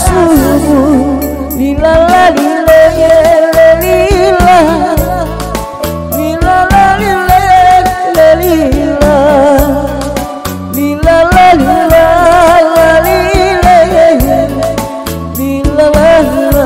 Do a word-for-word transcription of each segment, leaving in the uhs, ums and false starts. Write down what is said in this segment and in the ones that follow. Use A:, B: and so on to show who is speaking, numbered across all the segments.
A: subuh lila la lila ya lila lila la lila ya lila lila la lila la lila lila la lila.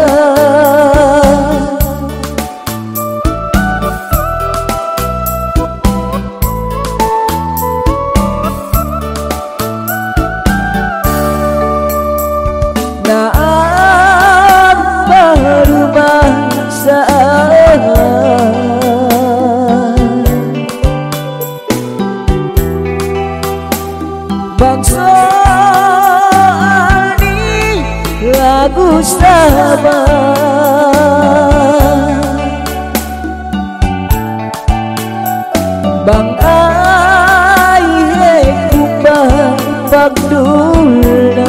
A: Naam baru bangsa bangsa ini lagu sabar bang ai kumbang bagdulna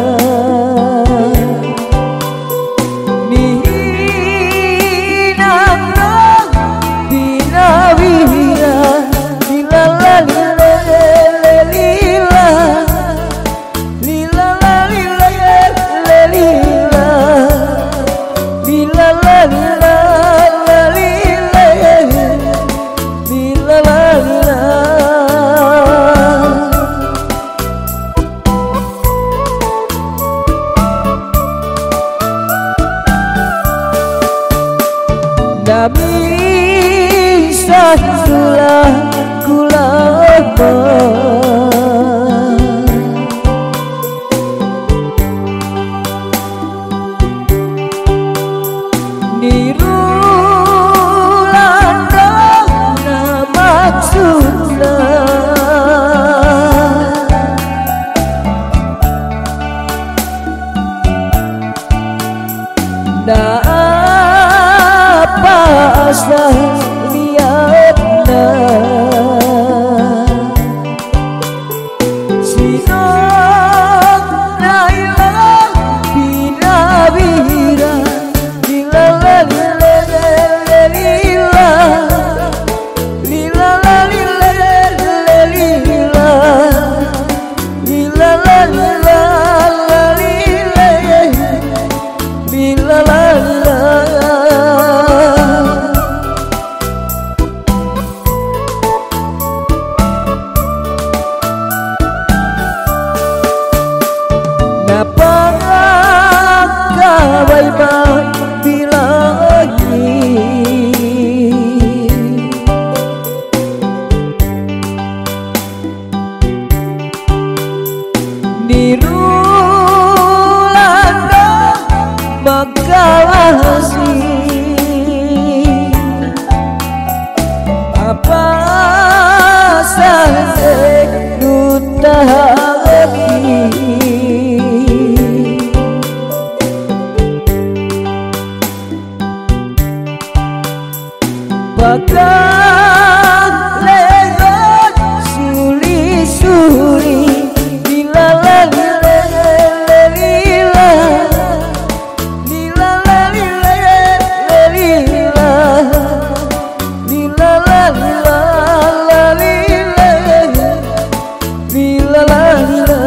A: Nabi satulah kulama nirulanda maksudna paslah liatna sinong nailah binabira lila la lila lila lila la lila lila lila la lila lila la lila. Bye-bye bilagi nirulanda magawasi apa saja nutahagi bakal lewat suli-suli lila la lila lila lila la lila lila lila la lila lila lila la lila.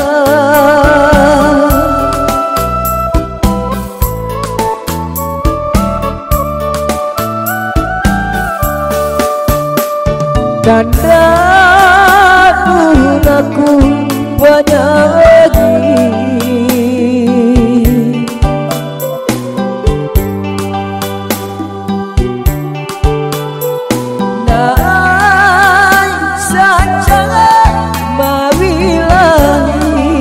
A: Tanda aku banyak naik saja mawilahi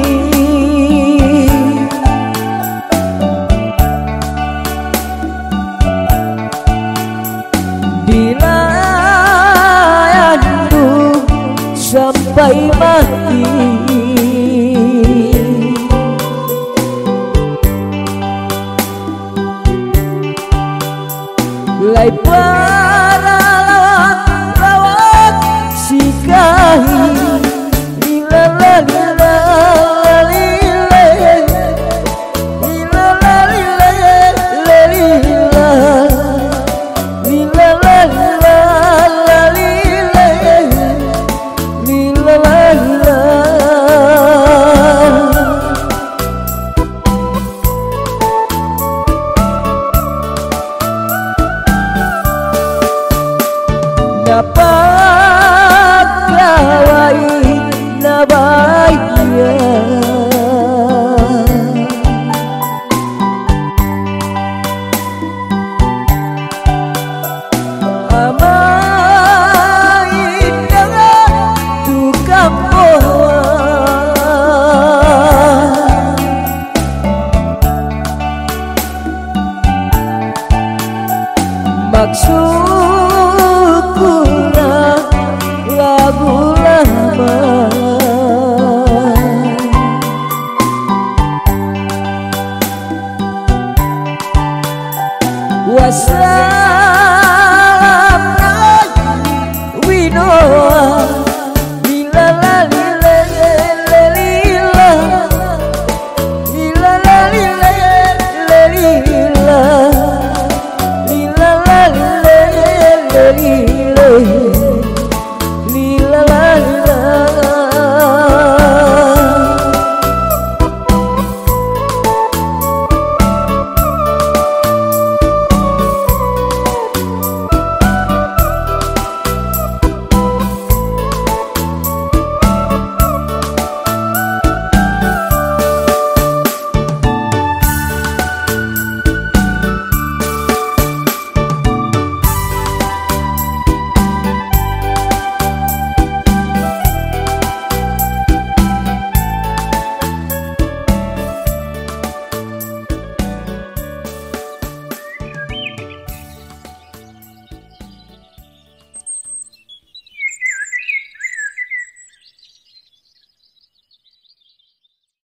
A: dilayanku sampai mati. rasa